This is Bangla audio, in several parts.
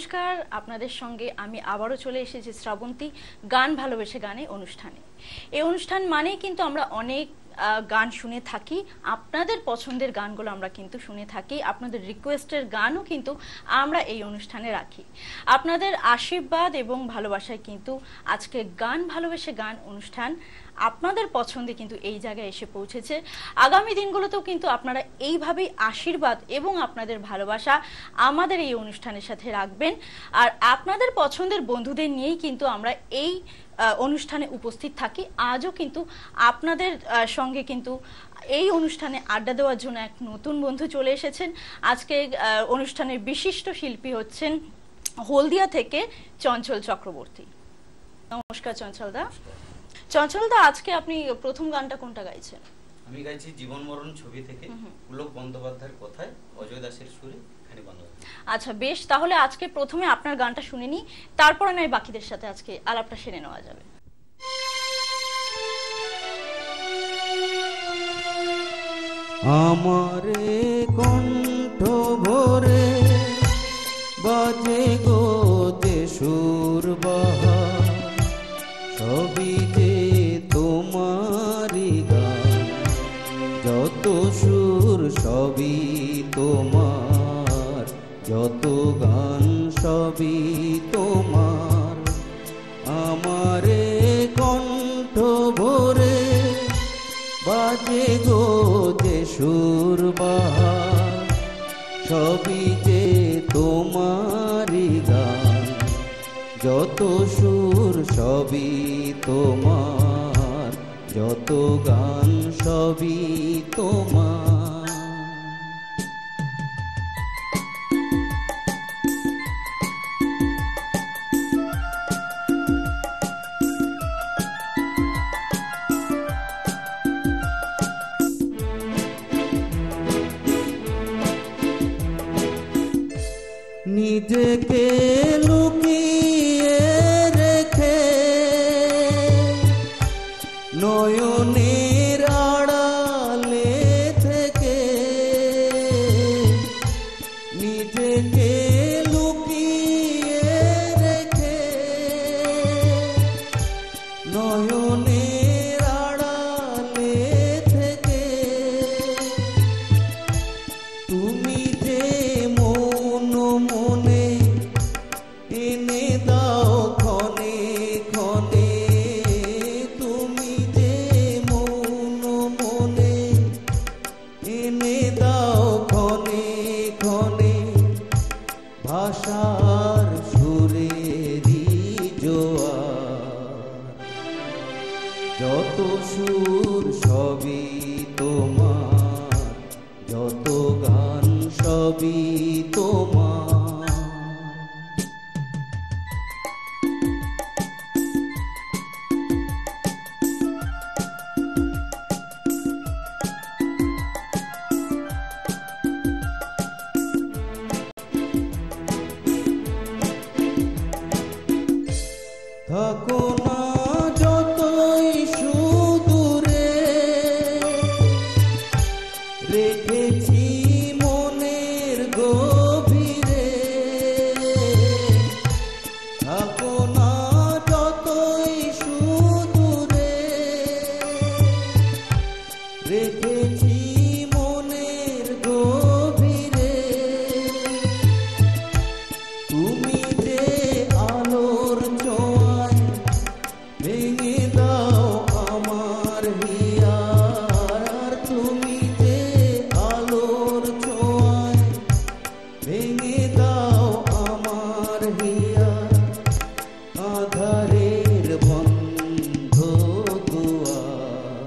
নমস্কার, আপনাদের সঙ্গে আমি আবারও চলে এসেছি শ্রাবন্তী গান ভালোবেসে গানে অনুষ্ঠানে। এই অনুষ্ঠান মানেই কিন্তু আমরা অনেক গান শুনে থাকি, আপনাদের পছন্দের গানগুলো আমরা কিন্তু শুনে থাকি, আপনাদের রিকোয়েস্টের গানও কিন্তু আমরা এই অনুষ্ঠানে রাখি। আপনাদের আশীর্বাদ এবং ভালোবাসায় কিন্তু আজকে গান ভালোবেসে গান অনুষ্ঠান আপনাদের পছন্দে কিন্তু এই জায়গায় এসে পৌঁছেছে। আগামী দিনগুলোতেও কিন্তু আপনারা এইভাবেই আশীর্বাদ এবং আপনাদের ভালোবাসা আমাদের এই অনুষ্ঠানের সাথে রাখবেন। আর আপনাদের পছন্দের বন্ধুদের নিয়েই কিন্তু আমরা এই অনুষ্ঠানে উপস্থিত থাকি। আজও কিন্তু আপনাদের সঙ্গে কিন্তু এই অনুষ্ঠানে আড্ডা দেওয়ার জন্য এক নতুন বন্ধু চলে এসেছেন। আজকে অনুষ্ঠানের বিশিষ্ট শিল্পী হচ্ছেন হলদিয়া থেকে চঞ্চল চক্রবর্তী। নমস্কার চঞ্চলদা। চঞ্চলদা, আজকে আপনি প্রথম গানটা কোনটা গাইছেন? আমি গাইছি জীবন মরণ ছবি থেকে পুলক বন্দ্যোপাধ্যায়ের কথায় অজয় দাসের সুরে খানি বন্দ্যোপাধ্যায়। আচ্ছা বেশ, তাহলে আজকে প্রথমে আপনার গানটা শুনে নিই, তারপরে নয় বাকিদের সাথে আজকে আলাপটা সেরে নেওয়া যাবে। আমারে কণ্ঠ ভরে বাজে গো যে সুর বাহার, সবই যে তোমারি গান, যত সুর সবই তোমার, যত গান সবই তোমার। আমারে কণ্ঠ ভরে বাজে গো যে সুর বাহার, সবই যে তোমারি গান, যত সুর সবই তোমার, যত গান সবই তোমার। নিজেকে লুকিয়ে রেখে নয়নের আড়ালে থেকে, নিজেকে লুকিয়ে রেখে নয়নের আড়ালে থেকে, তুমি যে মনে এনে দাও ক্ষণে ক্ষণে, তুমি যে মনে এনে দাও ক্ষণে ক্ষণে, ভাষার সুরেরই জোয়ার, যত সুর সবই তোমার, যত গান সবই তোমার। থাকো না যতই সুদূরে, রেখেছি মনের গভীরে, থাকো না যতই সুদূরে, রেখেছি মনের গভীরে, তুমি যে আলোর ছোঁয়ায় ভেঙে দাও আমার হিয়ার, তুমি যে আলোর ছোঁয়ায় ভেঙে দাও আমার হিয়ার, আধারের বন্ধ দুয়ার,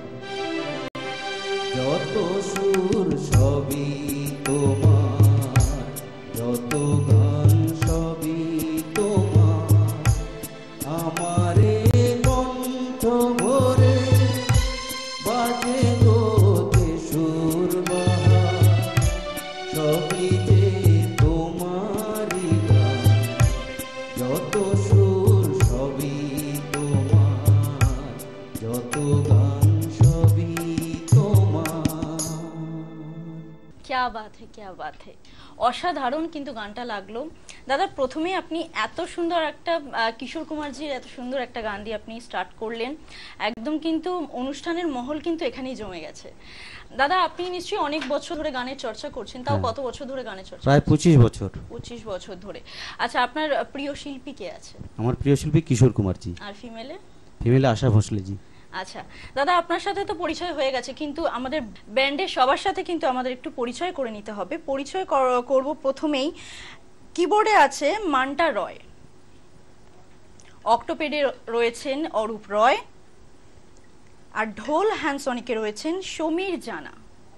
যত সুর সবই তোমার, যত গান সবই তোমার। আমারে কণ্ঠ ভরে বাজে গো যে সুর বাহার, সবই যে তোমারি গান, যত সুর সবই তোমার, যত গান সবই তোমার। क्या बात है, क्या बात है, অসাধারণ কিন্তু গানটা লাগলো। দাদা প্রথমে আপনি এত সুন্দর একটা কিশোর কুমারজির এত সুন্দর একটা গান দিয়ে আপনি স্টার্ট করলেন, একদম কিন্তু অনুষ্ঠানের মহল কিন্তু এখানেই জমে গেছে। দাদা আপনি নিশ্চয়ই অনেক বছর ধরে গানের চর্চা করছেন, তাও কত বছর ধরে গানের চর্চা? প্রায় 25 বছর। 25 বছর ধরে। আচ্ছা আপনার প্রিয় শিল্পী কে আছে? আমার প্রিয় শিল্পী কিশোর কুমারজি। আর ফিমেলে? ফিমেলে আশা ভোসলেজি। আচ্ছা দাদা আপনার সাথে তো পরিচয় হয়ে গেছে, কিন্তু আমাদের ব্যান্ডের সবার সাথে কিন্তু আমাদের একটু পরিচয় করে নিতে হবে। পরিচয় করব প্রথমেই। কিবোর্ডে আছে মান্টা রয়, অক্টোপেডে রয়েছেন অরূপ রয়, আর ঢোল হ্যান্ডসনিকে রয়েছেন সমীর জানা।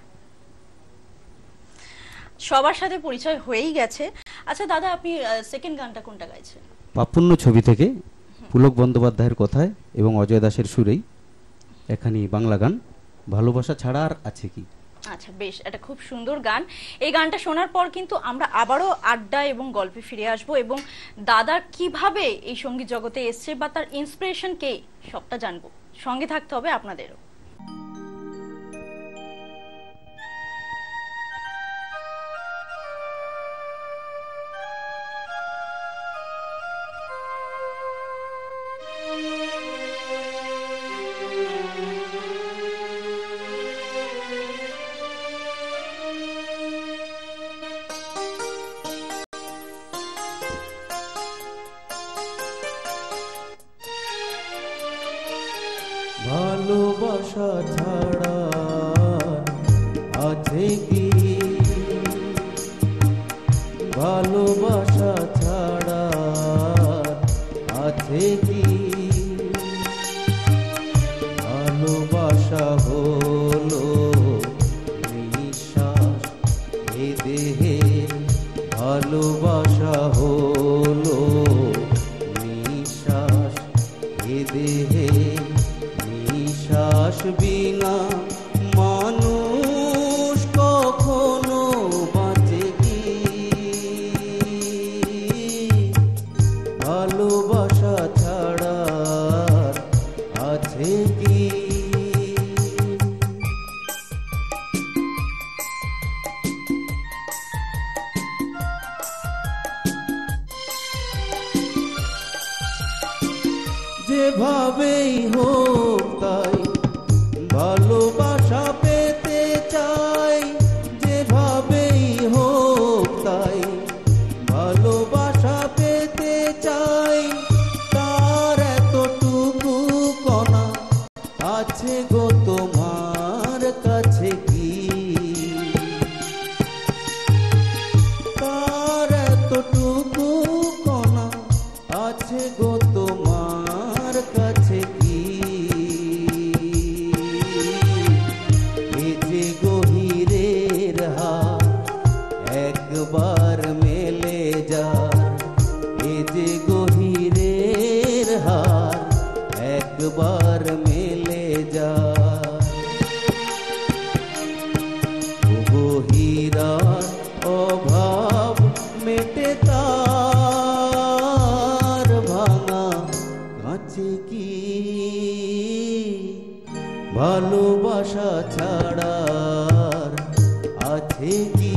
সবার সাথে পরিচয় হয়েই গেছে। আচ্ছা দাদা আপনি সেকেন্ড গানটা কোনটা গাইছেন? পাপুন্ন ছবি থেকে পুলক বন্দ্যোপাধ্যায়ের কথায় এবং অজয় দাসের সুরেই এখানে বাংলা গান ভালোবাসা ছাড়া আর আছে কি। আচ্ছা বেশ, এটা খুব সুন্দর গান। এই গানটা শোনার পর কিন্তু আমরা আবারও আড্ডা এবং গল্পে ফিরে আসব এবং দাদা কিভাবে এই সঙ্গীত জগতে এসছে বা তার ইন্সপিরেশন কে সবটা জানবো। সঙ্গে থাকতে হবে আপনাদেরও। ভালোবাসা ছাড়া আছে কি, ভালোবাসা ছাড়া আছে কি, ভালোবাসা হলো নিঃশ্বাস এ দেহে, ভালোবাসা হলো নিঃশ্বাস এ দেহে, নিঃশ্বাস বিনা মানুষ কখনো বাঁচে কি, ভালোবাসা ছাড়া আছে কি। যেভাবেই হোক তাই ভালোবাসা পেতে চাই, যেভাবেই হোক তাই ভালোবাসা পেতে চাই, তার এতটুকু কণা আছে গো তোমার কাছে কি, তার এতটুকু কণা আছে গো তোমার কাছে কি, এ যে গহিরের হাত একবার মেলে যায়, এ যে গহিরের হাত একবার মেলে যায়, গহিরার অভাব মেটে তার ভাঙা কাছে কি, ভালোবাসা ছাড়া আছে কি।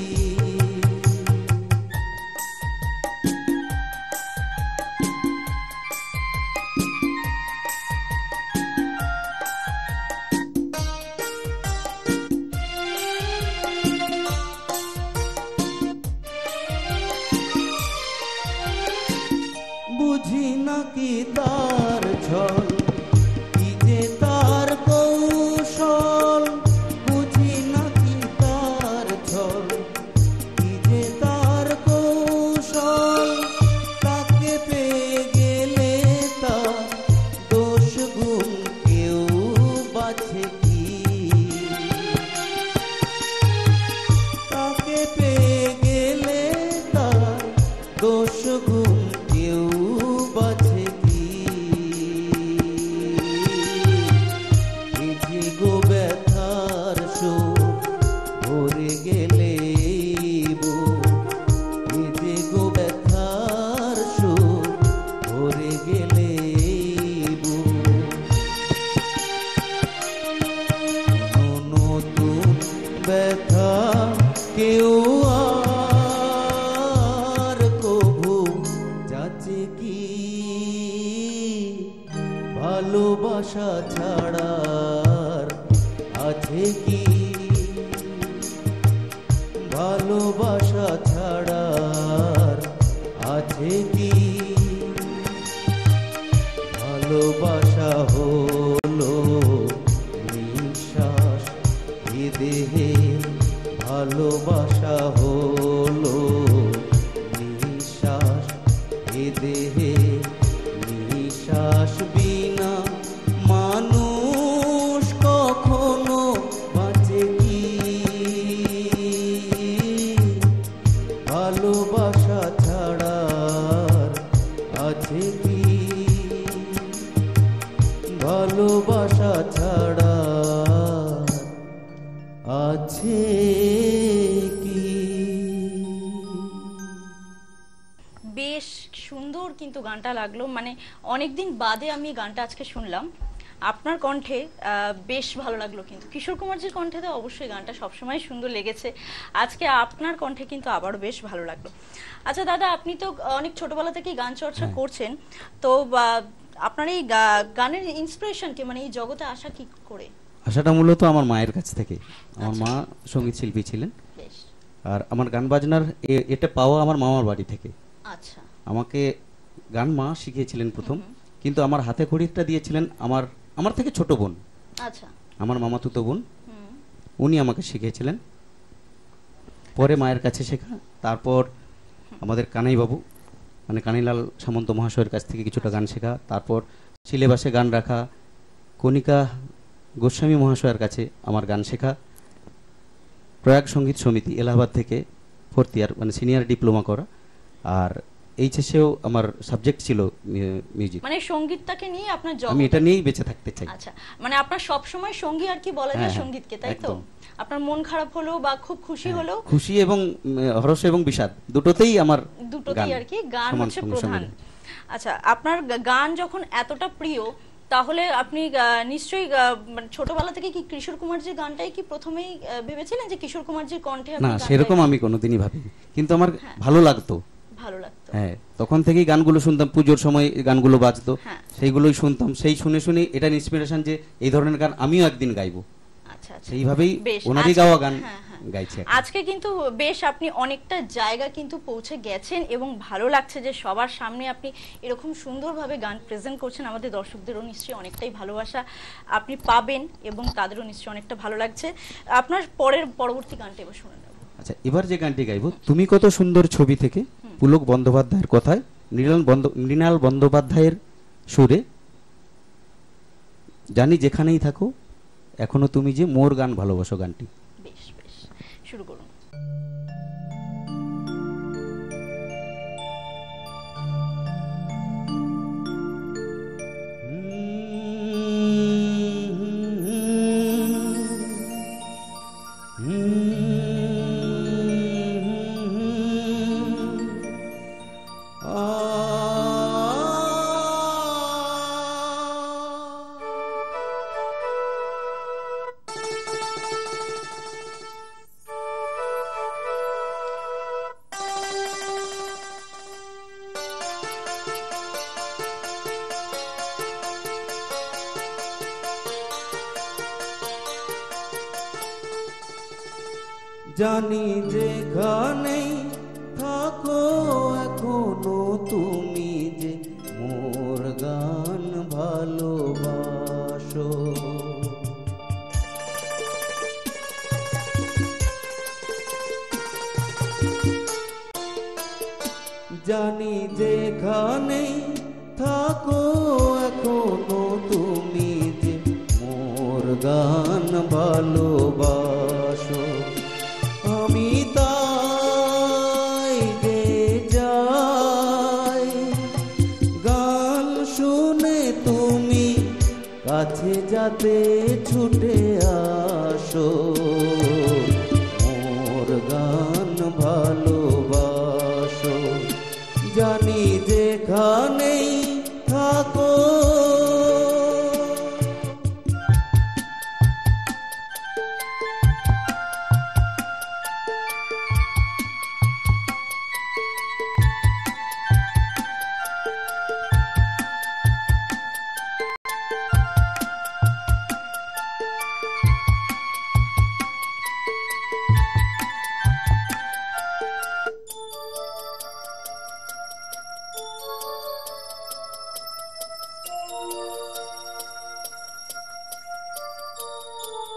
বুঝি নাকি তার ছল, কি যে তার কৌশল, বুঝি নাকি তার ছল, কি যে তার কৌশল, তাকে পেয়ে গেলে তার দোষ গুণ কেউ বাছে কি, তাকে পেয়ে গেলে তার দোষ গুণ কেউ বাছে কি, এই যে গো ব্যথার সুর ভরে গেলে এই যে গো ব্যথার সুর ভরে গেলে নতুন ব্যথা কেউ আর কভু যাচ্ছে কি ভালোবাসা ছাড়া আর আছে কি ভালোবাসা ছাড়া আর আছে কি ভালোবাসা হলো নিঃশ্বাস এ দেহে ভালোবাসা হলো নিঃশ্বাস এ দেহে নিঃশ্বাস বিনা মানুষ কখনো বাঁচে কি ভালোবাসা ছাড়া আর আছে কি ভালোবাসা ছাড়া আছে কি। বেশ সুন্দর কিন্তু গানটা লাগলো, মানে অনেকদিন বাদে আমি গানটা আজকে শুনলাম আপনার কণ্ঠে। বেশ ভালো লাগলো, কিন্তু কিশোর কুমারজির কণ্ঠে তো অবশ্যই গানটা সবসময় সুন্দর লেগেছে, আজকে আপনার কণ্ঠে কিন্তু আবারও বেশ ভালো লাগলো। আচ্ছা দাদা, আপনি তো অনেক ছোটবেলা থেকেই গান চর্চা করছেন, তো আপনার এই গানের ইন্সপিরেশন কি, মানে এই জগতে আসা কি করে? আশাটা মূলত আমার মায়ের কাছ থেকে। আমার মা সঙ্গীত শিল্পী ছিলেন, আর আমার গান বাজনার এটা পাওয়া আমার মামার বাড়ি থেকে। আচ্ছা, আমাকে গান মা শিখিয়েছিলেন প্রথম, কিন্তু আমার হাতে খড়িটা দিয়েছিলেন আমার থেকে ছোট বোন। আচ্ছা, আমার মামাতুতো বোন, উনি আমাকে শিখিয়েছিলেন। পরে মায়ের কাছে শেখা, তারপর আমাদের কানাই বাবু মানে কানাইলাল সামন্ত মহাশয়ের কাছ থেকে কিছুটা গান শেখা, তারপর সিলেবাসে গান রাখা কণিকা গোস্বামী মহাশয়ের কাছে আমার গান শেখা, প্রয়াগ সঙ্গীত সমিতি এলাহাবাদ থেকে 4th ইয়ার মানে সিনিয়র ডিপ্লোমা করা, আর এইচএসেও আমার সাবজেক্ট ছিল মিউজিক। মানে সঙ্গীতটাকে নিয়ে আপনার জগৎ, আমি এটা নিয়েই বেঁচে থাকতে চাই। আচ্ছা, মানে আপনার সব সময় সঙ্গী আর কি বলা যায় সঙ্গীতকে, তাই তো? আপনার মন খারাপ হলো বা খুব খুশি হলো, খুশি এবং হরস এবং বিষাদ দুটোতেই আমার দুটোতেই আর কি গান হচ্ছে প্রধান। আচ্ছা, আপনার গান যখন এতটা প্রিয়, তাহলে আপনি নিশ্চয়ই ছোটবেলা থেকে কি কিশোর কুমারজির গানটাই কি প্রথমেই ভেবেছিলেন যে কিশোর কুমারজির কণ্ঠে? না, সেরকম আমি কোনোদিনই ভাবিনি, কিন্তু আমার ভালো লাগতো। হ্যাঁ, তখন থেকেই গানগুলো শুনতাম, পুজোর সময় গানগুলো বাজতো, সেইগুলোই শুনতাম, সেই শুনে শুনে এটা ইন্সপিরেশন যে এই ধরনের গান আমিও একদিন গাইবো। আচ্ছা, সেইভাবেই ওনারই গাওয়া গান গাইছে। আজকে কিন্তু বেশ আপনি অনেকটা জায়গা কিন্তু পৌঁছে গেছেন, এবং ভালো লাগছে যে সবার সামনে আপনি এরকম সুন্দরভাবে গান প্রেজেন্ট করছেন। আমাদের দর্শকদেরও নিশ্চয়ই অনেকটাই ভালোবাসা আপনি পাবেন, এবং তাদেরও নিশ্চয়ই অনেকটা ভালো লাগছে। আপনার পরবর্তী গানটা এবার শুনে নেব। আচ্ছা, এবার যে গানটি গাইবো তুমি কত সুন্দর ছবি থেকে, পুলক বন্দ্যোপাধ্যায়ের কথায়, মৃণাল বন্দ্যোপাধ্যায়ের সুরে, জানি যেখানেই থাকো এখনো তুমি যে মোর গান ভালোবাসো গানটি। বেশ বেশ, শুরু করুন। জানি যেখানেই থাকো এখনো তুমি যে মোর গান ভালোবাসো, জানি যেখানেই থাকো এখনো তুমি যে মোর গান ভালোবাসো। আমি তাই গে যাই গান শুনে তুমি কাছে যাতে ছুটে আসো, মোর গান ভালোবাসো। জানি যেখানেই থাকো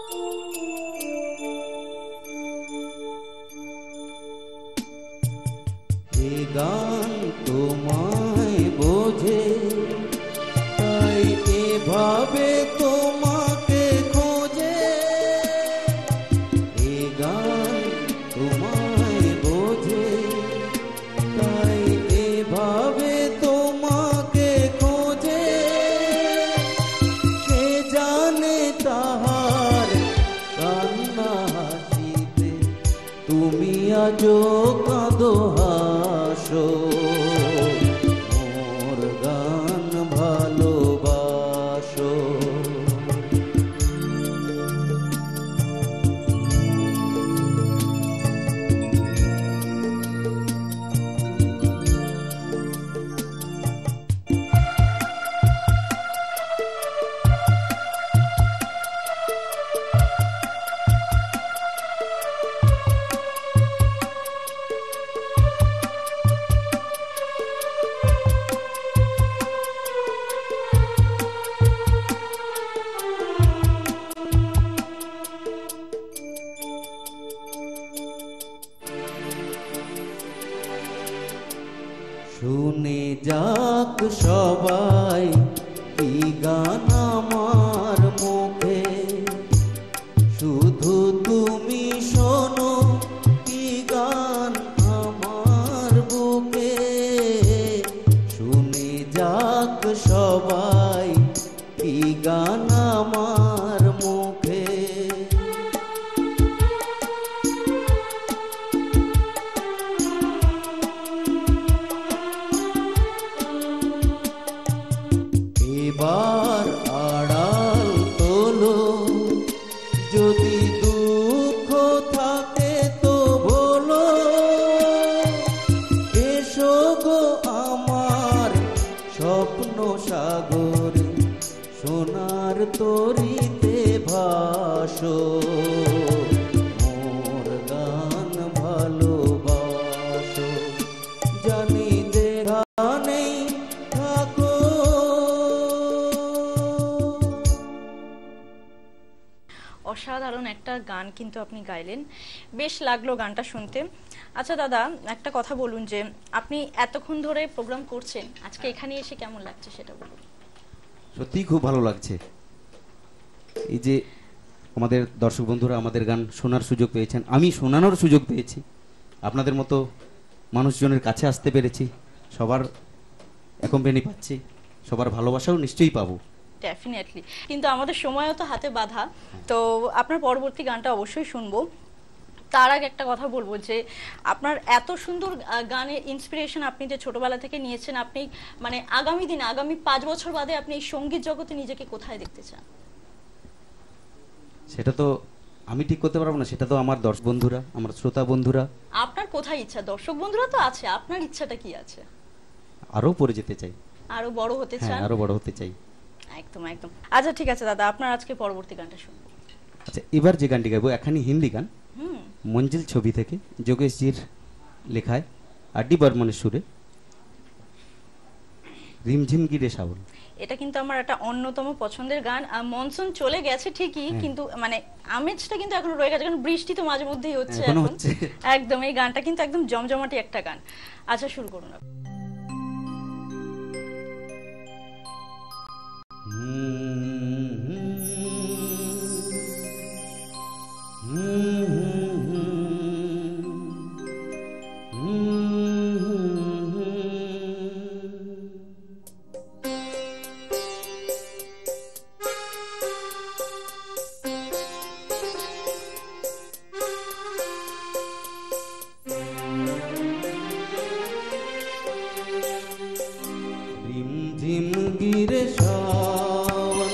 এ গান তোমায় বোঝে, তাই এভাবে তোমাকে খোঁজে। এ গান তোমায় বোঝে, তাই এভাবে তোমাকে খোঁজে। কে জানে তাহার কান্না হাসিতে তুমি আজো কাঁদো হাসো। মোর গান ভালোবাসো। শুনে যাক সবাই কি গান আমার মুখে, শুধু তুমি শোনো কি গান আমার বুকে। শুনে যাক সবাই কি গান আমার মুখে। এবার আড়াল তোলো, যদি দুঃখ থাকে তো বলো। এসো গো আমার স্বপ্ন সাগরে, সোনার তরিতে ভাসো। মোর গান ভালোবাসো। জানি যে গানেই থাকো। অসাধারণ একটা গান কিন্তু আপনি গাইলেন, বেশ লাগলো গানটা শুনতে। আচ্ছা দাদা, একটা কথা বলুন, যে আপনি এতক্ষণ ধরে প্রোগ্রাম করছেন, আজকে এখানে এসে কেমন লাগছে সেটা বলুন। সত্যিই খুব ভালো লাগছে। এই যে আমাদের দর্শক বন্ধুরা আমাদের গান শোনার সুযোগ পেয়েছেন, আমি শোনানোর সুযোগ পেয়েছি, আপনাদের মতো মানুষজনের কাছে আসতে পেরেছি, সবার অ্যাকম্পানি পাচ্ছি, সবার ভালোবাসাও নিশ্চয়ই পাবো। ডেফিনেটলি, কিন্তু আমাদের সময়ও তো হাতে বাঁধা, তো আপনার পরবর্তী গানটা অবশ্যই শুনবো। তার আগে একটা কথা বলবো, যে আপনার এত সুন্দর গানের ইন্সপিরেশন আপনি যে ছোটবেলা থেকে নিয়েছেন, আপনি মানে আগামী দিনে, আগামী 5 বছর বাদে আপনি এই সঙ্গীত জগতে নিজেকে কোথায় দেখতে চান? সেটা তো আমি ঠিক করতে পারবো না, সেটা তো আমার দর্শক বন্ধুরা, আমার শ্রোতা বন্ধুরা। আপনার কোথায় ইচ্ছা? দর্শক বন্ধুরা তো আছে, আপনার ইচ্ছাটা কি আছে? আরো পড়ে যেতে চাই, আরো বড় হতে হ্যাঁ চান? আরো বড় হতে চাই। একদম একদম। আচ্ছা ঠিক আছে দাদা, আপনার আজকে পরবর্তী গানটা শুনবো। আচ্ছা, এবার যে গানটি গাইবো একখানি হিন্দি গান, মঞ্জিল ছবি থেকে, যোগেশজির লেখায়, আর.ডি. বর্মনের সুরে, রিমঝিম গিরে শ্রাবণ। এটা কিন্তু আমার একটা অন্যতম পছন্দের গান। মনসুন চলে গেছে ঠিকই, কিন্তু মানে আমেজটা কিন্তু এখন রয়ে গেছে, কারণ বৃষ্টি তো মাঝে মধ্যেই হচ্ছে এখনো এখন। হচ্ছে। একদম, এই গানটা কিন্তু একদম জমজমাটি একটা গান। আচ্ছা শুরু করুন আপনি। रिमझिम गिरे सावन,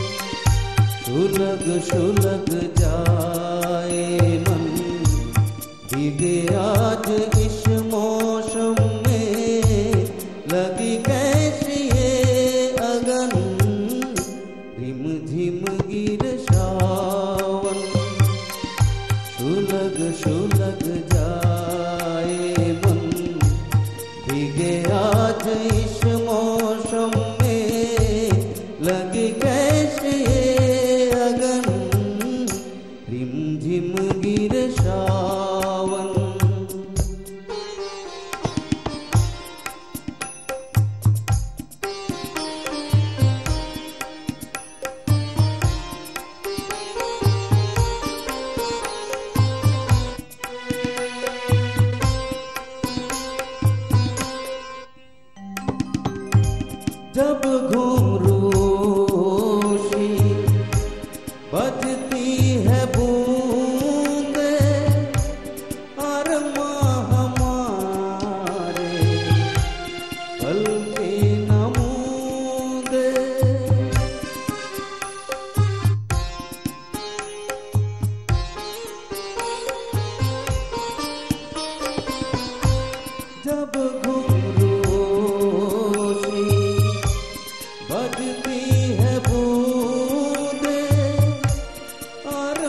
सुलग सुलग जाए मन, भीगे आज इस मौसम में, लगी कैसी ये अगन। रिमझिम गिरे सावन, सुलग सुलग जाए मन, भीगे आज इस मौसम में, लगी कैसे ये अगन।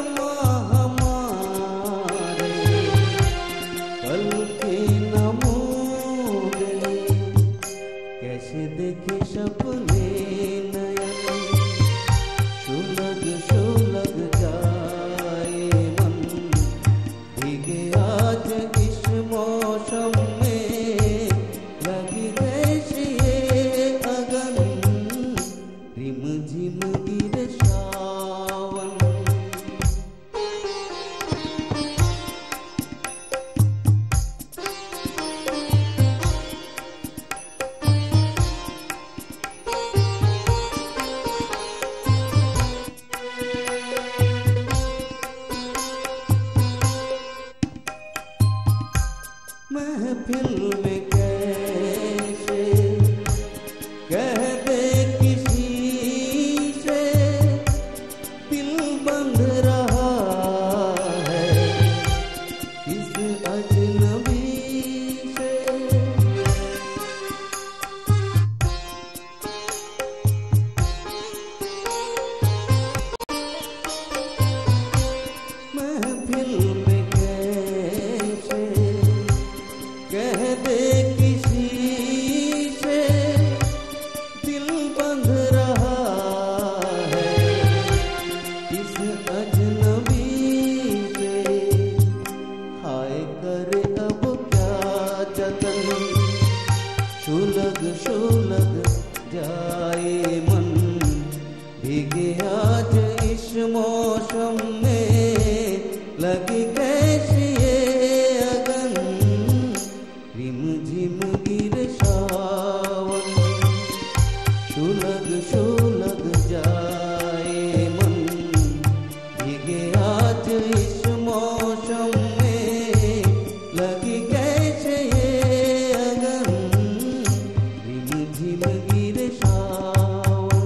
माँ हमारे कल के न मोरे, कैसे देखे सपने नयन सुलग सुलग जाए मन, भीगे आज इस मौसम में लगी जैसे ये अगन, रिम झिम गिरे सावन। महफिल में कैसे कह दे किसी से, दिल बंध रहा है किस अजनबी से। महफिल में कैसे कह दे किसी से, दिल बंध रहा है किस अजनबी से। हाय करे अब क्या जतन, सुलग सुलग जाए मन, भीगे आज इस मौसम में लगी कैसी ये अगन, रिम झिम गिरे सावन। सुलग सुलग जाए मन, भीगे आज इस मौसम में लगी कैसे ये अगन, रिम झिम गिरे सावन।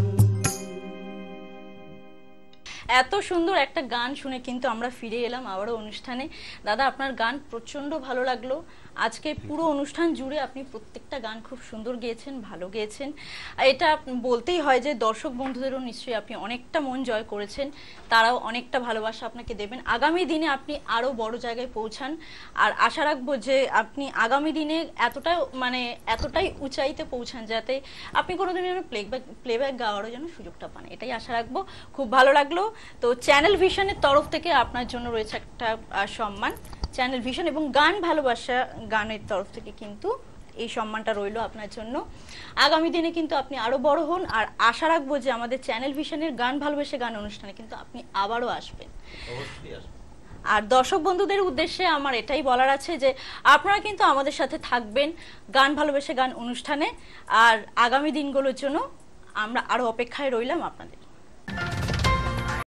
এত সুন্দর একটা গান শুনে কিন্তু আমরা ফিরে এলাম আবারও অনুষ্ঠানে। দাদা, আপনার গান প্রচন্ড ভালো লাগলো। আজকে পুরো অনুষ্ঠান জুড়ে আপনি প্রত্যেকটা গান খুব সুন্দর গেয়েছেন, ভালো গেয়েছেন। এটা বলতেই হয় যে দর্শক বন্ধুদেরও নিশ্চয়ই আপনি অনেকটা মন জয় করেছেন, তারাও অনেকটা ভালোবাসা আপনাকে দেবেন। আগামী দিনে আপনি আরো বড় জায়গায় পৌঁছান, আর আশা রাখবো যে আপনি আগামী দিনে এতটাই উঁচাইতে পৌঁছান যাতে আপনি কোনোদিন প্লেব্যাক গাওয়ারও যেন সুযোগটা পান, এটাই আশা রাখবো। খুব ভালো লাগলো। তো চ্যানেল ভিশনের তরফ থেকে আপনার জন্য রয়েছে একটা সম্মান, চ্যানেল ভিশন এবং গান ভালোবাসা গানের তরফ থেকে কিন্তু এই সম্মানটা রইল আপনার জন্য। আগামী দিনে কিন্তু আপনি আরো বড় হন, আর আশা রাখবো যে আমাদের চ্যানেল ভিশনের গান ভালোবেসে গান অনুষ্ঠানে কিন্তু আপনি আবারও আসবেন। অবশ্যই আসবে। আর দর্শক বন্ধুদের উদ্দেশ্যে আমার এটাই বলার আছে যে আপনারা কিন্তু আমাদের সাথে থাকবেন গান ভালোবেসে গান অনুষ্ঠানে, আর আগামী দিনগুলোর জন্য আমরা আরো অপেক্ষায় রইলাম আপনাদের।